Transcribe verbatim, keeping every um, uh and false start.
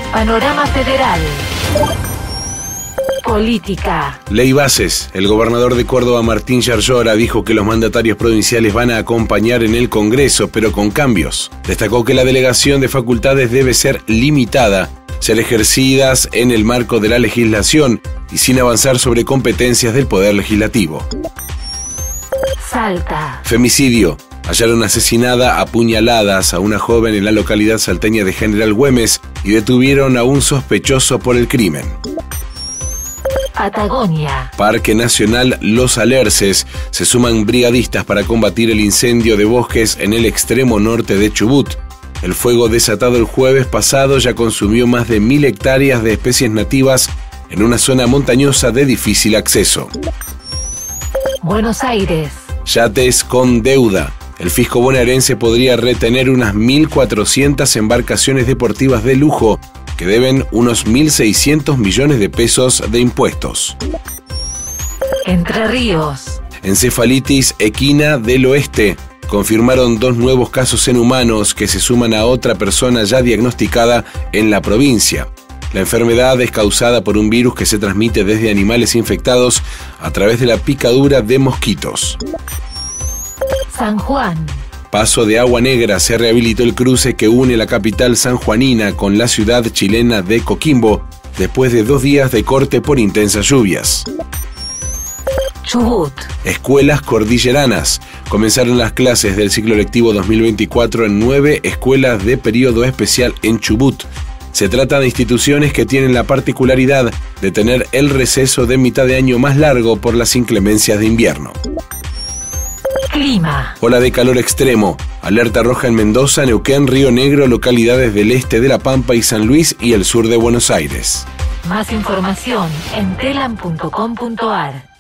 Panorama Federal. Política. Ley bases. El gobernador de Córdoba, Martín Yarlora, dijo que los mandatarios provinciales van a acompañar en el Congreso, pero con cambios. Destacó que la delegación de facultades debe ser limitada, ser ejercidas en el marco de la legislación y sin avanzar sobre competencias del Poder Legislativo. Salta. Femicidio. Hallaron asesinada a puñaladas a una joven en la localidad salteña de General Güemes y detuvieron a un sospechoso por el crimen. Patagonia. Parque Nacional Los Alerces. Se suman brigadistas para combatir el incendio de bosques en el extremo norte de Chubut. El fuego desatado el jueves pasado ya consumió más de mil hectáreas de especies nativas en una zona montañosa de difícil acceso. Buenos Aires. Yates con deuda. El fisco bonaerense podría retener unas mil cuatrocientas embarcaciones deportivas de lujo que deben unos mil seiscientos millones de pesos de impuestos. Entre Ríos. Encefalitis equina del oeste. Confirmaron dos nuevos casos en humanos que se suman a otra persona ya diagnosticada en la provincia. La enfermedad es causada por un virus que se transmite desde animales infectados a través de la picadura de mosquitos. San Juan. Paso de Agua Negra. Se rehabilitó el cruce que une la capital sanjuanina con la ciudad chilena de Coquimbo después de dos días de corte por intensas lluvias. Chubut. Escuelas cordilleranas. Comenzaron las clases del ciclo lectivo dos mil veinticuatro en nueve escuelas de periodo especial en Chubut. Se trata de instituciones que tienen la particularidad de tener el receso de mitad de año más largo por las inclemencias de invierno. Clima. Ola de calor extremo. Alerta roja en Mendoza, Neuquén, Río Negro, localidades del este de La Pampa y San Luis y el sur de Buenos Aires. Más información en telam punto com punto ar.